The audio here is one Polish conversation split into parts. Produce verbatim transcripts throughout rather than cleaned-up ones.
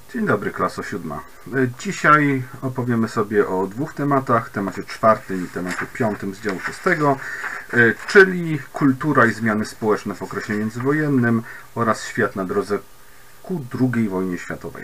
Dzień dobry, klaso siódma. Dzisiaj opowiemy sobie o dwóch tematach, temacie czwartym i temacie piątym z działu szóstego, czyli kultura i zmiany społeczne w okresie międzywojennym oraz świat na drodze ku drugiej wojnie światowej.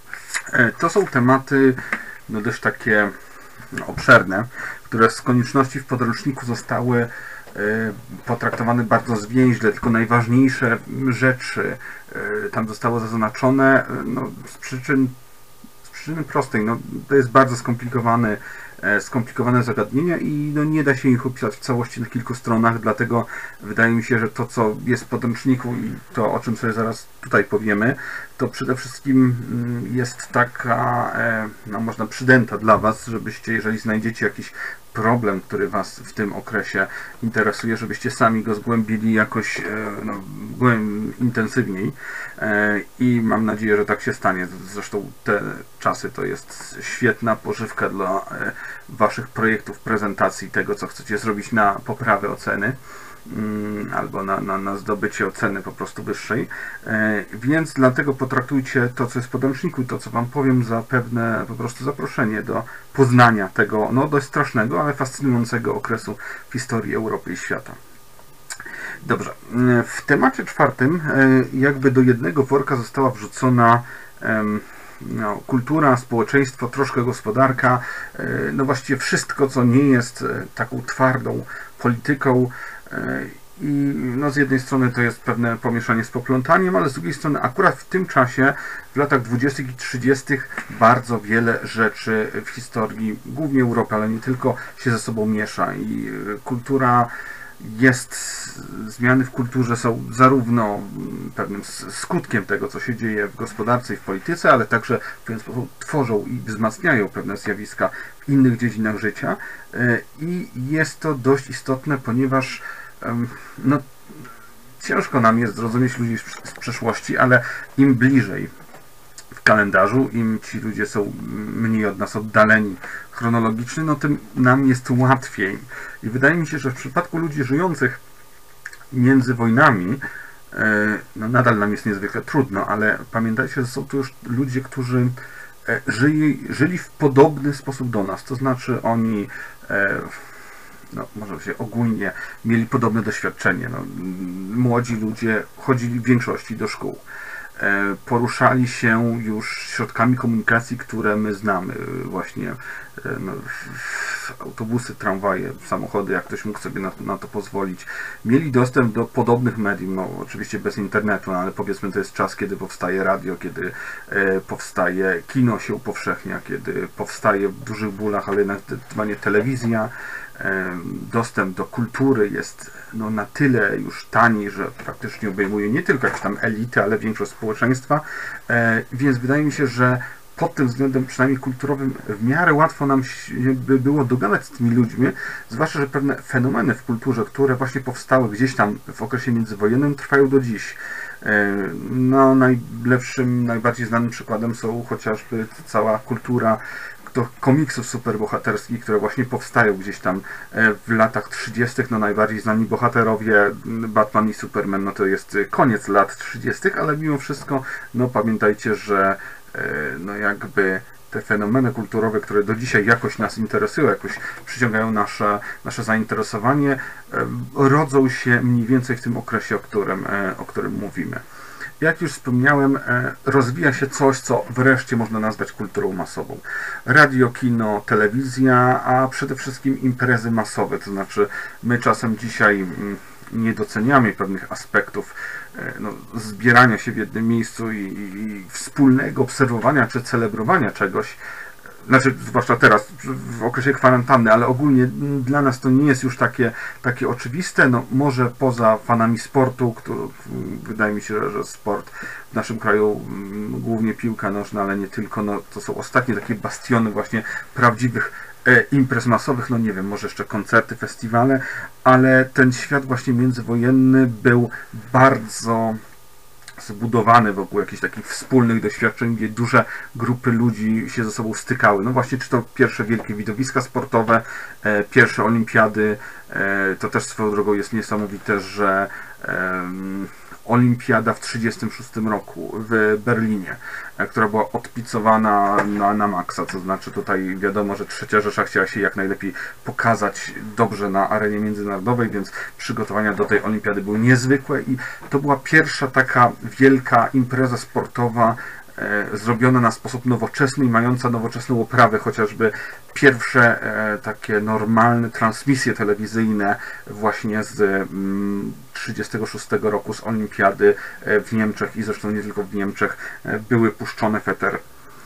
To są tematy no, dość takie no, obszerne, które z konieczności w podręczniku zostały potraktowane bardzo zwięźle, tylko najważniejsze rzeczy tam zostały zaznaczone no, z przyczyn z przyczyny prostej. No, to jest bardzo skomplikowany, skomplikowane zagadnienia i no, nie da się ich opisać w całości na kilku stronach, dlatego wydaje mi się, że to, co jest w podręczniku i to, o czym sobie zaraz tutaj powiemy, to przede wszystkim jest taka, no, można przydęta dla Was, żebyście, jeżeli znajdziecie jakiś problem, który Was w tym okresie interesuje, żebyście sami go zgłębili jakoś no, intensywniej i mam nadzieję, że tak się stanie. Zresztą te czasy to jest świetna pożywka dla Waszych projektów, prezentacji, tego, co chcecie zrobić na poprawę oceny albo na, na, na zdobycie oceny po prostu wyższej, więc dlatego potraktujcie to, co jest w podręczniku, to, co Wam powiem, za pewne po prostu zaproszenie do poznania tego, no dość strasznego, ale fascynującego okresu w historii Europy i świata. Dobrze, w temacie czwartym jakby do jednego worka została wrzucona no, kultura, społeczeństwo, troszkę gospodarka, no właściwie wszystko, co nie jest taką twardą polityką. I no, z jednej strony to jest pewne pomieszanie z poplątaniem, ale z drugiej strony akurat w tym czasie, w latach dwudziestych i trzydziestych bardzo wiele rzeczy w historii, głównie Europy, ale nie tylko, się ze sobą miesza i kultura jest, zmiany w kulturze są zarówno pewnym skutkiem tego, co się dzieje w gospodarce i w polityce, ale także w pewien sposób tworzą i wzmacniają pewne zjawiska w innych dziedzinach życia i jest to dość istotne, ponieważ no, ciężko nam jest zrozumieć ludzi z przeszłości, ale im bliżej w kalendarzu, im ci ludzie są mniej od nas oddaleni chronologicznie, no tym nam jest łatwiej. I wydaje mi się, że w przypadku ludzi żyjących między wojnami, no nadal nam jest niezwykle trudno, ale pamiętajcie, że są to już ludzie, którzy żyli, żyli w podobny sposób do nas. To znaczy oni no, może się ogólnie mieli podobne doświadczenie. No, młodzi ludzie chodzili w większości do szkół. Poruszali się już środkami komunikacji, które my znamy. Właśnie no, autobusy, tramwaje, samochody, jak ktoś mógł sobie na, na to pozwolić. Mieli dostęp do podobnych mediów, no oczywiście bez internetu, no, ale powiedzmy to jest czas, kiedy powstaje radio, kiedy e, powstaje kino, się upowszechnia, kiedy powstaje w dużych bólach, ale jednak zdecydowanie telewizja. Dostęp do kultury jest no, na tyle już tani, że praktycznie obejmuje nie tylko jakieś tam elity, ale większość społeczeństwa, więc wydaje mi się, że pod tym względem, przynajmniej kulturowym, w miarę łatwo nam by było dogadać z tymi ludźmi, zwłaszcza, że pewne fenomeny w kulturze, które właśnie powstały gdzieś tam w okresie międzywojennym, trwają do dziś. No, najlepszym, najbardziej znanym przykładem są chociażby cała kultura do komiksów superbohaterskich, które właśnie powstają gdzieś tam w latach trzydziestych. No najbardziej znani bohaterowie Batman i Superman, no to jest koniec lat trzydziestych, ale mimo wszystko, no pamiętajcie, że no jakby te fenomeny kulturowe, które do dzisiaj jakoś nas interesują, jakoś przyciągają nasze, nasze zainteresowanie, rodzą się mniej więcej w tym okresie, o którym, o którym mówimy. Jak już wspomniałem, rozwija się coś, co wreszcie można nazwać kulturą masową. Radio, kino, telewizja, a przede wszystkim imprezy masowe. To znaczy, my czasem dzisiaj nie doceniamy pewnych aspektów no, zbierania się w jednym miejscu i, i wspólnego obserwowania czy celebrowania czegoś. Znaczy, zwłaszcza teraz, w okresie kwarantanny, ale ogólnie dla nas to nie jest już takie, takie oczywiste. No, może poza fanami sportu, który, wydaje mi się, że, że sport w naszym kraju, głównie piłka nożna, ale nie tylko, no, to są ostatnie takie bastiony właśnie prawdziwych e, imprez masowych, no nie wiem, może jeszcze koncerty, festiwale, ale ten świat właśnie międzywojenny był bardzo zbudowany wokół jakichś takich wspólnych doświadczeń, gdzie duże grupy ludzi się ze sobą stykały. No właśnie, czy to pierwsze wielkie widowiska sportowe, e, pierwsze olimpiady, e, to też swoją drogą jest niesamowite, że e, olimpiada w tysiąc dziewięćset trzydziestym szóstym roku w Berlinie. która była odpicowana na, na maksa, to znaczy tutaj wiadomo, że Trzecia Rzesza chciała się jak najlepiej pokazać dobrze na arenie międzynarodowej, więc przygotowania do tej olimpiady były niezwykłe i to była pierwsza taka wielka impreza sportowa e, zrobiona na sposób nowoczesny i mająca nowoczesną oprawę, chociażby pierwsze e, takie normalne transmisje telewizyjne właśnie z mm, trzydziestego szóstego roku z olimpiady w Niemczech i zresztą nie tylko w Niemczech były puszczone w eter.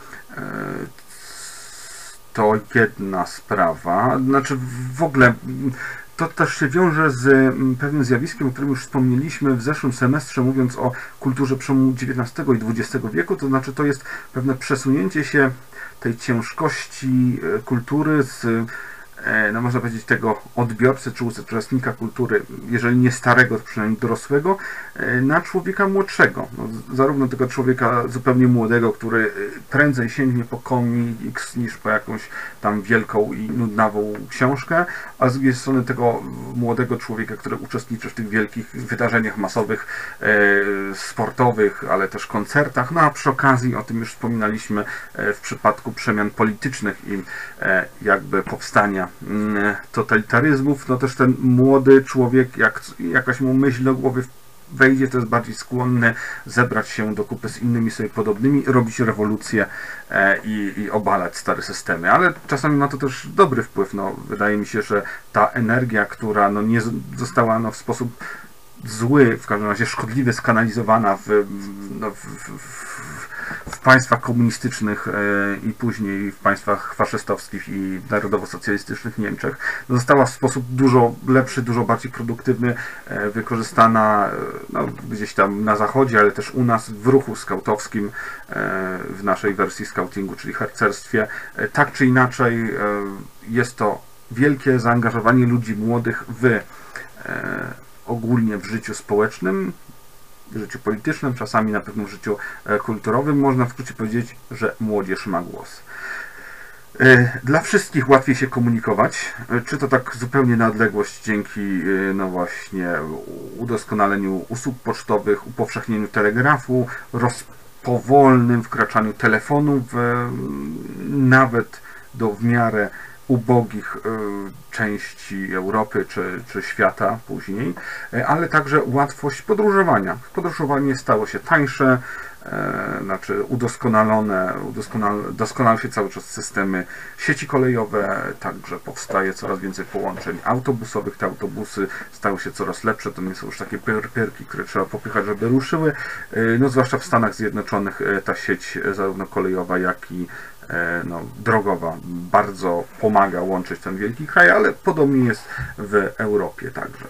To jedna sprawa. Znaczy w ogóle to też się wiąże z pewnym zjawiskiem, o którym już wspomnieliśmy w zeszłym semestrze, mówiąc o kulturze przełomu dziewiętnastego i dwudziestego wieku, to znaczy to jest pewne przesunięcie się tej ciężkości kultury z, no można powiedzieć, tego odbiorcy czy uczestnika kultury, jeżeli nie starego, to przynajmniej dorosłego, na człowieka młodszego. No, zarówno tego człowieka zupełnie młodego, który prędzej sięgnie po komiks niż po jakąś tam wielką i nudnawą książkę, a z drugiej strony tego młodego człowieka, który uczestniczy w tych wielkich wydarzeniach masowych, e, sportowych, ale też koncertach. No a przy okazji, o tym już wspominaliśmy, e, w przypadku przemian politycznych i e, jakby powstania totalitaryzmów, no też ten młody człowiek, jak jakaś mu myśl do głowy wejdzie, to jest bardziej skłonny zebrać się do kupy z innymi sobie podobnymi, robić rewolucję e, i, i obalać stare systemy. Ale czasami ma to też dobry wpływ. No, wydaje mi się, że ta energia, która no, nie została no, w sposób zły, w każdym razie szkodliwy, skanalizowana w, no, w, w, w państwach komunistycznych i później w państwach faszystowskich i narodowo-socjalistycznych Niemczech, została w sposób dużo lepszy, dużo bardziej produktywny wykorzystana no, gdzieś tam na zachodzie, ale też u nas w ruchu skautowskim, w naszej wersji skautingu, czyli harcerstwie. Tak czy inaczej jest to wielkie zaangażowanie ludzi młodych w ogólnie w życiu społecznym, w życiu politycznym, czasami na pewno w życiu kulturowym. Można w skrócie powiedzieć, że młodzież ma głos. Dla wszystkich łatwiej się komunikować, czy to tak zupełnie na odległość dzięki no właśnie udoskonaleniu usług pocztowych, upowszechnieniu telegrafu, rozpowolnym wkraczaniu telefonu w nawet do w miarę ubogich części Europy czy, czy świata później, ale także łatwość podróżowania. Podróżowanie stało się tańsze, znaczy udoskonalone, udoskonal, doskonale się cały czas systemy sieci kolejowe, także powstaje coraz więcej połączeń autobusowych, te autobusy stały się coraz lepsze, to nie są już takie pyrpyrki, które trzeba popychać, żeby ruszyły, no zwłaszcza w Stanach Zjednoczonych ta sieć zarówno kolejowa, jak i no, drogowa bardzo pomaga łączyć ten wielki kraj, ale podobnie jest w Europie także.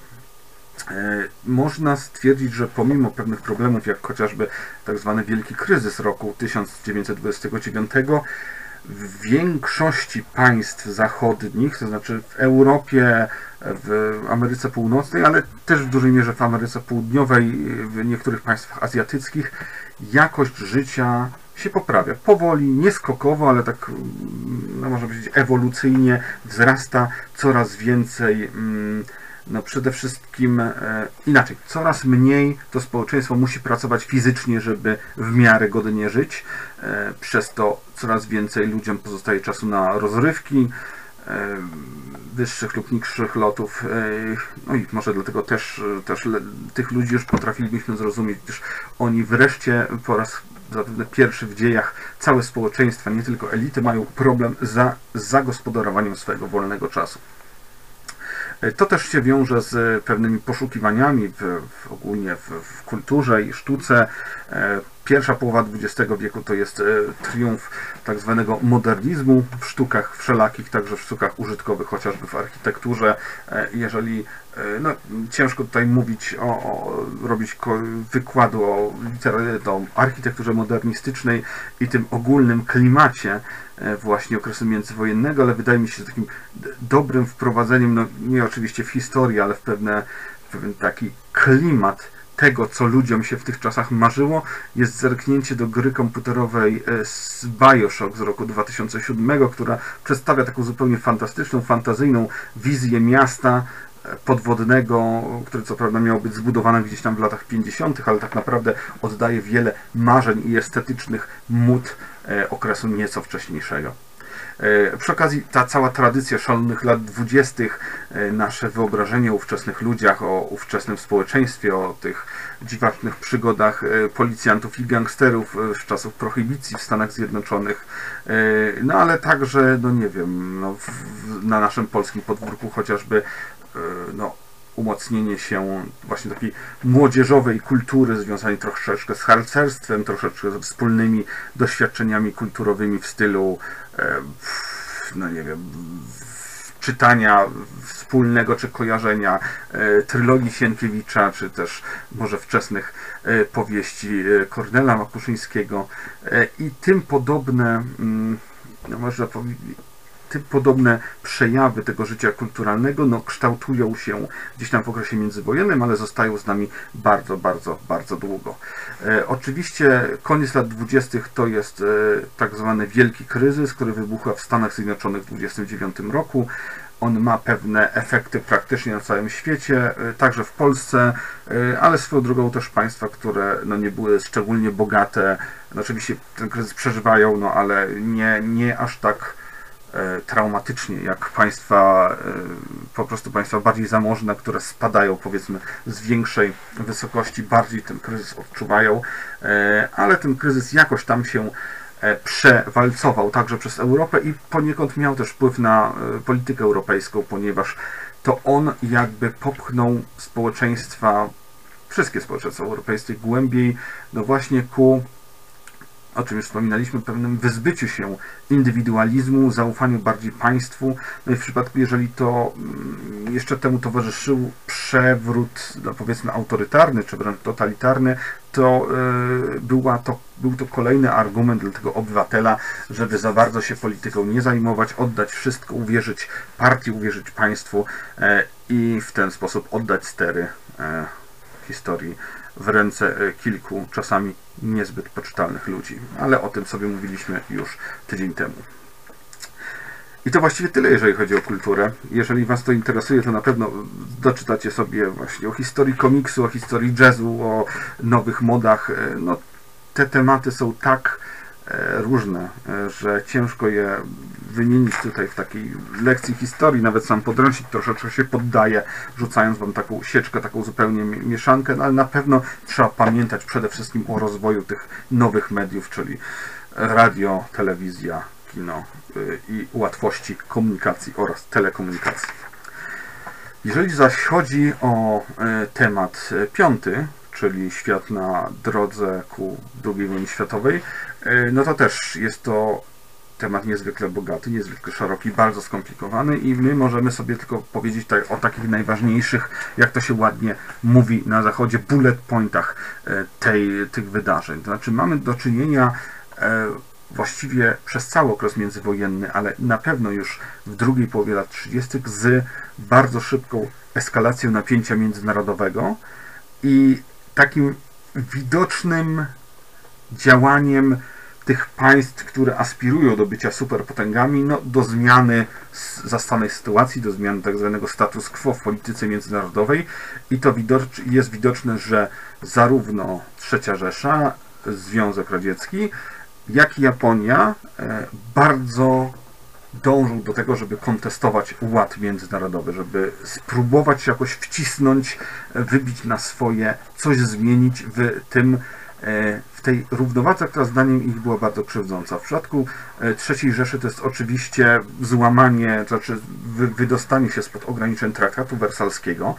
Można stwierdzić, że pomimo pewnych problemów, jak chociażby tak zwany wielki kryzys roku tysiąc dziewięćset dwudziestego dziewiątego, w większości państw zachodnich, to znaczy w Europie, w Ameryce Północnej, ale też w dużej mierze w Ameryce Południowej, w niektórych państwach azjatyckich, jakość życia się poprawia. Powoli, nieskokowo, ale tak, no można powiedzieć, ewolucyjnie wzrasta coraz więcej. No przede wszystkim e, inaczej, coraz mniej to społeczeństwo musi pracować fizycznie, żeby w miarę godnie żyć. E, przez to coraz więcej ludziom pozostaje czasu na rozrywki, e, wyższych lub niższych lotów. E, no i może dlatego też, też le, tych ludzi już potrafilibyśmy zrozumieć, gdyż oni wreszcie po raz zapewne pierwszy w dziejach całe społeczeństwa, nie tylko elity, mają problem za zagospodarowaniem swojego wolnego czasu. To też się wiąże z pewnymi poszukiwaniami w, w ogólnie w, w kulturze i sztuce. Pierwsza połowa dwudziestego wieku to jest triumf tak zwanego modernizmu w sztukach wszelakich, także w sztukach użytkowych, chociażby w architekturze. Jeżeli no, ciężko tutaj mówić o, o robić wykładu o, o architekturze modernistycznej i tym ogólnym klimacie właśnie okresu międzywojennego, ale wydaje mi się, że takim dobrym wprowadzeniem, no nie oczywiście w historię, ale w pewne, pewien taki klimat tego, co ludziom się w tych czasach marzyło, jest zerknięcie do gry komputerowej z BioShock z roku dwa tysiące siódmego, która przedstawia taką zupełnie fantastyczną, fantazyjną wizję miasta podwodnego, które co prawda miało być zbudowane gdzieś tam w latach pięćdziesiątych, ale tak naprawdę oddaje wiele marzeń i estetycznych mód okresu nieco wcześniejszego. Przy okazji ta cała tradycja szalonych lat dwudziestych, nasze wyobrażenie o ówczesnych ludziach, o ówczesnym społeczeństwie, o tych dziwacznych przygodach policjantów i gangsterów z czasów prohibicji w Stanach Zjednoczonych, no ale także, no nie wiem, no, w, na naszym polskim podwórku chociażby no, umocnienie się właśnie takiej młodzieżowej kultury związanej troszeczkę z harcerstwem, troszeczkę ze wspólnymi doświadczeniami kulturowymi w stylu no nie wiem, czytania wspólnego czy kojarzenia trylogii Sienkiewicza, czy też może wczesnych powieści Kornela Makuszyńskiego i tym podobne, no można powiedzieć, tym podobne przejawy tego życia kulturalnego no, kształtują się gdzieś tam w okresie międzywojennym, ale zostają z nami bardzo, bardzo, bardzo długo. E, oczywiście koniec lat dwudziestych to jest e, tak zwany wielki kryzys, który wybucha w Stanach Zjednoczonych w dwudziestym dziewiątym roku. On ma pewne efekty praktycznie na całym świecie, e, także w Polsce, e, ale swoją drogą też państwa, które no, nie były szczególnie bogate. No, oczywiście ten kryzys przeżywają, no, ale nie, nie aż tak traumatycznie, jak państwa, po prostu państwa bardziej zamożne, które spadają powiedzmy z większej wysokości, bardziej ten kryzys odczuwają, ale ten kryzys jakoś tam się przewalcował także przez Europę i poniekąd miał też wpływ na politykę europejską, ponieważ to on jakby popchnął społeczeństwa, wszystkie społeczeństwa europejskie głębiej, no właśnie ku, o czym już wspominaliśmy, pewnym wyzbyciu się indywidualizmu, zaufaniu bardziej państwu. No i w przypadku, jeżeli to jeszcze temu towarzyszył przewrót, no powiedzmy autorytarny, czy wręcz totalitarny, to, yy, była to był to kolejny argument dla tego obywatela, żeby za bardzo się polityką nie zajmować, oddać wszystko, uwierzyć partii, uwierzyć państwu yy, i w ten sposób oddać stery yy, historii w ręce kilku, czasami niezbyt poczytalnych ludzi. Ale o tym sobie mówiliśmy już tydzień temu. I to właściwie tyle, jeżeli chodzi o kulturę. Jeżeli Was to interesuje, to na pewno doczytacie sobie właśnie o historii komiksu, o historii jazzu, o nowych modach. No, te tematy są tak różne, że ciężko je wymienić tutaj w takiej lekcji historii. Nawet sam podręcznik troszeczkę się poddaje, rzucając Wam taką sieczkę, taką zupełnie mieszankę, no ale na pewno trzeba pamiętać przede wszystkim o rozwoju tych nowych mediów, czyli radio, telewizja, kino i łatwości komunikacji oraz telekomunikacji. Jeżeli zaś chodzi o temat piąty, czyli świat na drodze ku drugiej wojnie światowej, no to też jest to temat niezwykle bogaty, niezwykle szeroki, bardzo skomplikowany i my możemy sobie tylko powiedzieć tak o takich najważniejszych, jak to się ładnie mówi na zachodzie, bullet pointach tej, tych wydarzeń. To znaczy mamy do czynienia właściwie przez cały okres międzywojenny, ale na pewno już w drugiej połowie lat trzydziestych z bardzo szybką eskalacją napięcia międzynarodowego i takim widocznym działaniem tych państw, które aspirują do bycia superpotęgami, no, do zmiany zastanej sytuacji, do zmiany tak zwanego status quo w polityce międzynarodowej i to widocz, jest widoczne, że zarówno trzecia Rzesza, Związek Radziecki, jak i Japonia e, bardzo dążą do tego, żeby kontestować ład międzynarodowy, żeby spróbować się jakoś wcisnąć, wybić na swoje, coś zmienić w tym, w tej równowadze, która zdaniem ich była bardzo krzywdząca. W przypadku trzeciej Rzeszy to jest oczywiście złamanie, to znaczy wydostanie się spod ograniczeń traktatu wersalskiego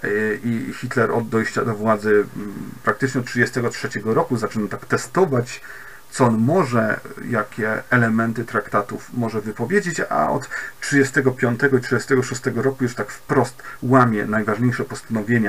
i Hitler od dojścia do władzy praktycznie od tysiąc dziewięćset trzydziestego trzeciego roku zaczyna tak testować, co on może, jakie elementy traktatów może wypowiedzieć, a od tysiąc dziewięćset trzydziestego piątego i tysiąc dziewięćset trzydziestego szóstego roku już tak wprost łamie najważniejsze postanowienia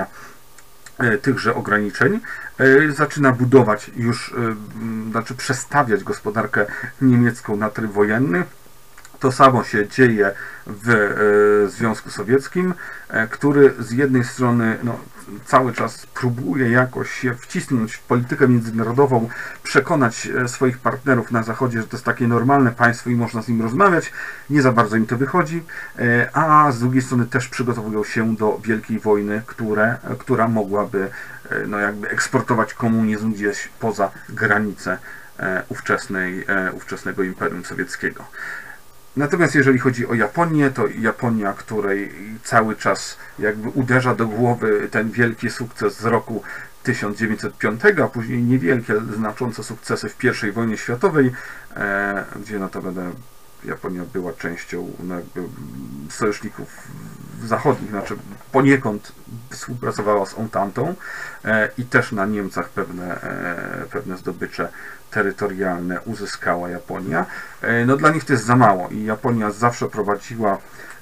tychże ograniczeń, zaczyna budować już, znaczy przestawiać gospodarkę niemiecką na tryb wojenny, To samo się dzieje w e, Związku Sowieckim, e, który z jednej strony no, cały czas próbuje jakoś się wcisnąć w politykę międzynarodową, przekonać e, swoich partnerów na Zachodzie, że to jest takie normalne państwo i można z nim rozmawiać. Nie za bardzo im to wychodzi, e, a z drugiej strony też przygotowują się do wielkiej wojny, które, która mogłaby e, no, jakby eksportować komunizm gdzieś poza granice e, ówczesnej, e, ówczesnego Imperium Sowieckiego. Natomiast jeżeli chodzi o Japonię, to Japonia, której cały czas jakby uderza do głowy ten wielki sukces z roku tysiąc dziewięćset piątego, a później niewielkie, znaczące sukcesy w pierwszej wojnie światowej, e, gdzie notabene Japonia była częścią no jakby sojuszników zachodnich, znaczy poniekąd współpracowała z Ententą e, i też na Niemcach pewne, e, pewne zdobycze terytorialne uzyskała Japonia. E, no dla nich to jest za mało i Japonia zawsze prowadziła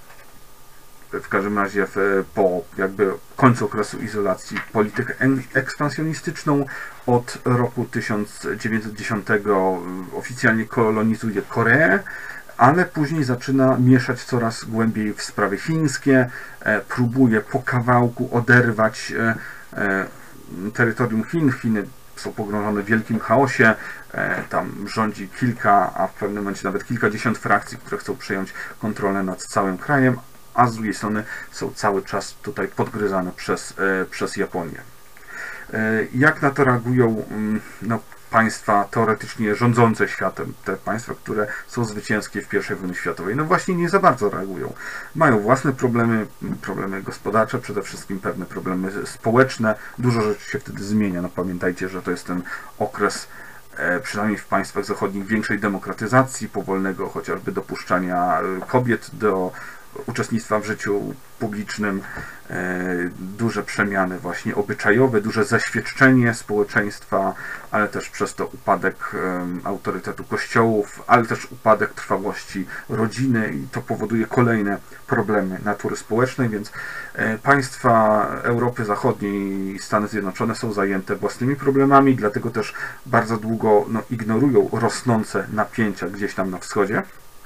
w każdym razie w, po jakby końcu okresu izolacji politykę ekspansjonistyczną. Od roku tysiąc dziewięćset dziesiątego oficjalnie kolonizuje Koreę, ale później zaczyna mieszać coraz głębiej w sprawy chińskie, e, próbuje po kawałku oderwać e, e, terytorium Chin. Chiny są pogrążone w wielkim chaosie, e, tam rządzi kilka, a w pewnym momencie nawet kilkadziesiąt frakcji, które chcą przejąć kontrolę nad całym krajem, a z drugiej strony są cały czas tutaj podgryzane przez, e, przez Japonię. E, jak na to reagują no, państwa teoretycznie rządzące światem, te państwa, które są zwycięskie w pierwszej wojnie światowej? No właśnie nie za bardzo reagują. Mają własne problemy, problemy gospodarcze, przede wszystkim pewne problemy społeczne. Dużo rzeczy się wtedy zmienia. No pamiętajcie, że to jest ten okres, przynajmniej w państwach zachodnich, większej demokratyzacji, powolnego chociażby dopuszczania kobiet do uczestnictwa w życiu publicznym, duże przemiany właśnie obyczajowe, duże zaświadczenie społeczeństwa, ale też przez to upadek autorytetu kościołów, ale też upadek trwałości rodziny i to powoduje kolejne problemy natury społecznej, więc państwa Europy Zachodniej i Stany Zjednoczone są zajęte własnymi problemami, dlatego też bardzo długo no, ignorują rosnące napięcia gdzieś tam na wschodzie.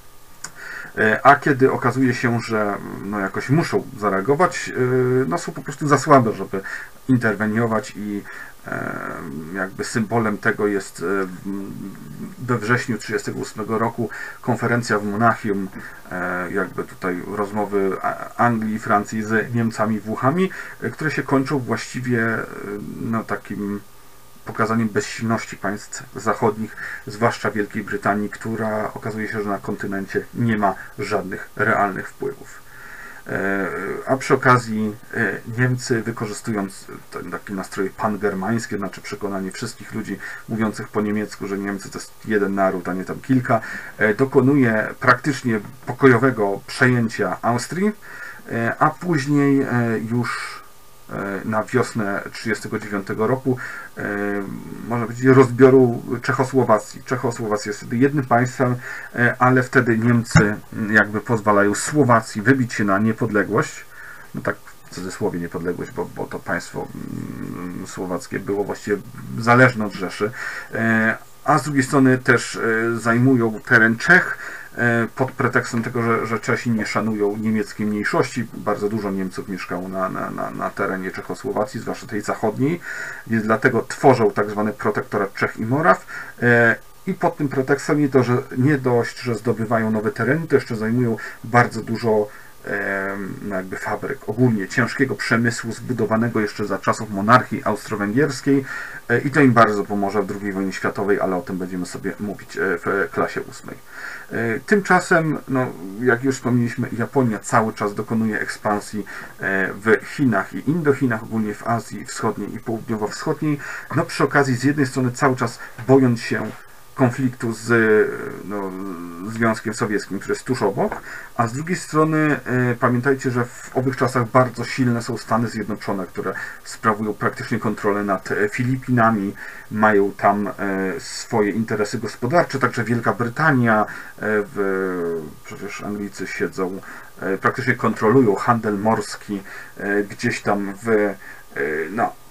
A kiedy okazuje się, że no jakoś muszą zareagować, no są po prostu za słabe, żeby interweniować i jakby symbolem tego jest we wrześniu tysiąc dziewięćset trzydziestego ósmego roku konferencja w Monachium, jakby tutaj rozmowy Anglii i Francji z Niemcami i Włochami, które się kończą właściwie no takim pokazaniem bezsilności państw zachodnich, zwłaszcza Wielkiej Brytanii, która okazuje się, że na kontynencie nie ma żadnych realnych wpływów. A przy okazji Niemcy, wykorzystując taki nastrój pangermański, znaczy przekonanie wszystkich ludzi mówiących po niemiecku, że Niemcy to jest jeden naród, a nie tam kilka, dokonuje praktycznie pokojowego przejęcia Austrii, a później już na wiosnę tysiąc dziewięćset trzydziestego dziewiątego roku, można powiedzieć, rozbioru Czechosłowacji. Czechosłowacja jest wtedy jednym państwem, ale wtedy Niemcy jakby pozwalają Słowacji wybić się na niepodległość. No tak w cudzysłowie niepodległość, bo, bo to państwo słowackie było właściwie zależne od Rzeszy. A z drugiej strony też zajmują teren Czech, pod pretekstem tego, że, że Czesi nie szanują niemieckiej mniejszości. Bardzo dużo Niemców mieszkało na, na, na, na terenie Czechosłowacji, zwłaszcza tej zachodniej, więc dlatego tworzą tak zwany protektorat Czech i Moraw. I pod tym pretekstem nie, to, że nie dość, że zdobywają nowe tereny, to jeszcze zajmują bardzo dużo no jakby fabryk, ogólnie ciężkiego przemysłu zbudowanego jeszcze za czasów monarchii austro-węgierskiej i to im bardzo pomoże w drugiej wojnie światowej, ale o tym będziemy sobie mówić w klasie ósmej. Tymczasem, no, jak już wspomnieliśmy, Japonia cały czas dokonuje ekspansji w Chinach i Indochinach, ogólnie w Azji Wschodniej i Południowo-Wschodniej. No przy okazji z jednej strony cały czas bojąc się konfliktu z no, Związkiem Sowieckim, który jest tuż obok, a z drugiej strony e, pamiętajcie, że w owych czasach bardzo silne są Stany Zjednoczone, które sprawują praktycznie kontrolę nad Filipinami, mają tam e, swoje interesy gospodarcze, także Wielka Brytania, e, w, przecież Anglicy siedzą, e, praktycznie kontrolują handel morski e, gdzieś tam w e, no,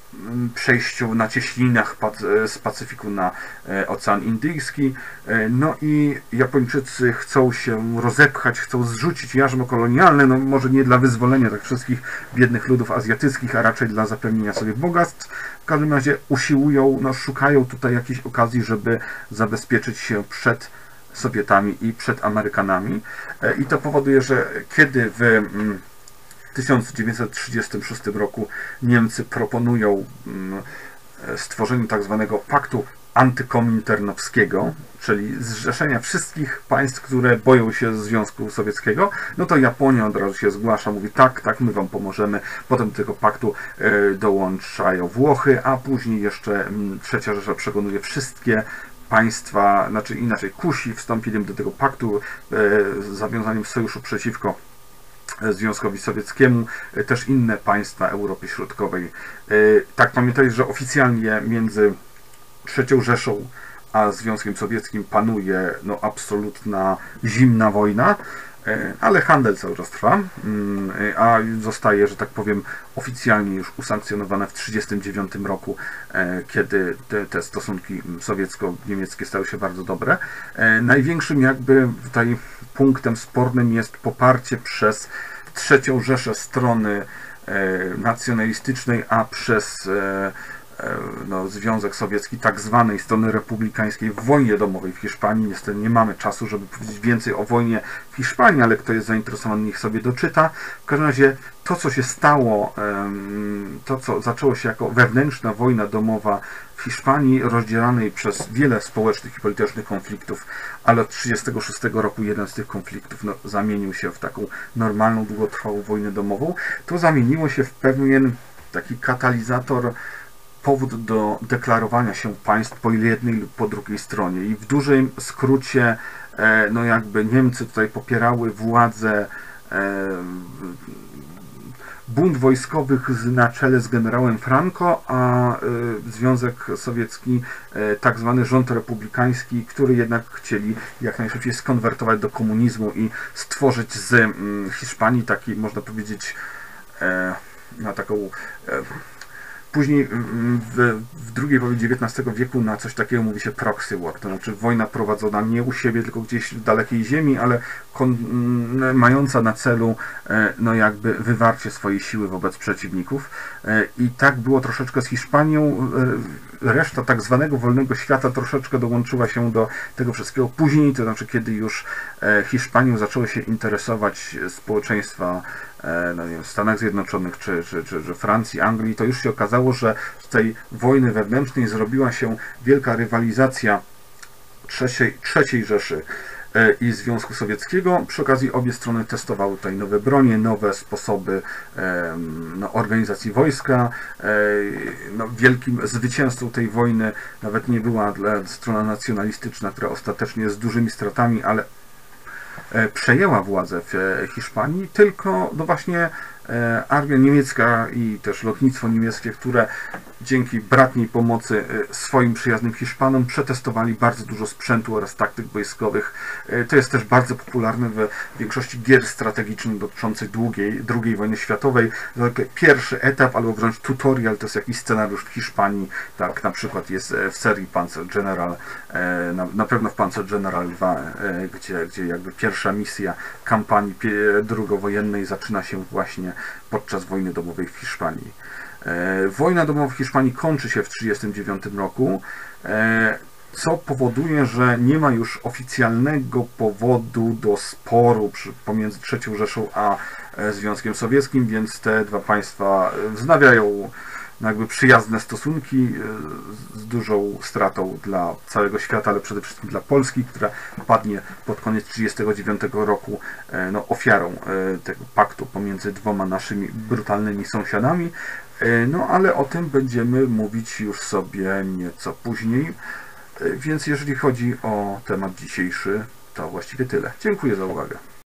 przejściu na cieśninach z Pacyfiku na Ocean Indyjski. No i Japończycy chcą się rozepchać, chcą zrzucić jarzmo kolonialne, no może nie dla wyzwolenia tak wszystkich biednych ludów azjatyckich, a raczej dla zapewnienia sobie bogactw. W każdym razie usiłują, no szukają tutaj jakiejś okazji, żeby zabezpieczyć się przed Sowietami i przed Amerykanami. I to powoduje, że kiedy w tysiąc dziewięćset trzydziestym szóstym roku Niemcy proponują stworzenie tak zwanego paktu antykominternowskiego, czyli zrzeszenia wszystkich państw, które boją się Związku Sowieckiego, no to Japonia od razu się zgłasza, mówi tak, tak, my wam pomożemy. Potem do tego paktu dołączają Włochy, a później jeszcze Trzecia Rzesza przekonuje wszystkie państwa, znaczy inaczej, Kusi wstąpili do tego paktu z zawiązaniem sojuszu przeciwko Związkowi Sowieckiemu, też inne państwa Europy Środkowej. Tak, pamiętajcie, że oficjalnie między Trzecią Rzeszą a Związkiem Sowieckim panuje no, absolutna zimna wojna, ale handel cały czas trwa, a zostaje, że tak powiem, oficjalnie już usankcjonowane w tysiąc dziewięćset trzydziestym dziewiątym roku, kiedy te, te stosunki sowiecko-niemieckie stały się bardzo dobre. Największym jakby tutaj punktem spornym jest poparcie przez Trzecią Rzeszę strony nacjonalistycznej, a przez no, Związek Sowiecki, tak zwanej strony republikańskiej w wojnie domowej w Hiszpanii. Niestety nie mamy czasu, żeby powiedzieć więcej o wojnie w Hiszpanii, ale kto jest zainteresowany, niech sobie doczyta. W każdym razie to, co się stało, to, co zaczęło się jako wewnętrzna wojna domowa w Hiszpanii, rozdzielanej przez wiele społecznych i politycznych konfliktów, ale od tysiąc dziewięćset trzydziestego szóstego roku jeden z tych konfliktów no, zamienił się w taką normalną, długotrwałą wojnę domową. To zamieniło się w pewien taki katalizator, powód do deklarowania się państw po jednej lub po drugiej stronie. I w dużym skrócie, no jakby Niemcy tutaj popierały władzę, bunt wojskowych na czele z generałem Franco, a Związek Sowiecki tak zwany rząd republikański, który jednak chcieli jak najszybciej skonwertować do komunizmu i stworzyć z Hiszpanii taki, można powiedzieć, na taką później w, w drugiej połowie dziewiętnastego wieku na coś takiego mówi się proxy war, to znaczy wojna prowadzona nie u siebie, tylko gdzieś w dalekiej ziemi, ale kon, mająca na celu no jakby wywarcie swojej siły wobec przeciwników. I tak było troszeczkę z Hiszpanią. Reszta tak zwanego wolnego świata troszeczkę dołączyła się do tego wszystkiego później, to znaczy kiedy już Hiszpanią zaczęły się interesować społeczeństwa no nie wiem, w Stanach Zjednoczonych czy, czy, czy, czy Francji, Anglii, to już się okazało, że z tej wojny wewnętrznej zrobiła się wielka rywalizacja trzeciej, trzeciej Rzeszy i Związku Sowieckiego. Przy okazji obie strony testowały tutaj nowe bronie, nowe sposoby no, organizacji wojska. No, wielkim zwycięzcą tej wojny nawet nie była strona nacjonalistyczna, która ostatecznie z dużymi stratami, ale przejęła władzę w Hiszpanii, tylko no właśnie armia niemiecka i też lotnictwo niemieckie, które dzięki bratniej pomocy swoim przyjaznym Hiszpanom przetestowali bardzo dużo sprzętu oraz taktyk wojskowych. To jest też bardzo popularne w większości gier strategicznych dotyczących długiej, drugiej wojny światowej. Pierwszy etap, albo wręcz tutorial, to jest jakiś scenariusz w Hiszpanii, tak na przykład jest w serii Panzer General, na, na pewno w Panzer General dwa, gdzie, gdzie jakby pierwsza misja kampanii drugowojennej zaczyna się właśnie podczas wojny domowej w Hiszpanii. Wojna domowa w Hiszpanii kończy się w tysiąc dziewięćset trzydziestym dziewiątym roku, co powoduje, że nie ma już oficjalnego powodu do sporu pomiędzy Trzecią Rzeszą a Związkiem Sowieckim, więc te dwa państwa wznawiają jakby przyjazne stosunki z dużą stratą dla całego świata, ale przede wszystkim dla Polski, która padnie pod koniec tysiąc dziewięćset trzydziestego dziewiątego roku no, ofiarą tego paktu pomiędzy dwoma naszymi brutalnymi sąsiadami. No ale o tym będziemy mówić już sobie nieco później. Więc jeżeli chodzi o temat dzisiejszy, to właściwie tyle. Dziękuję za uwagę.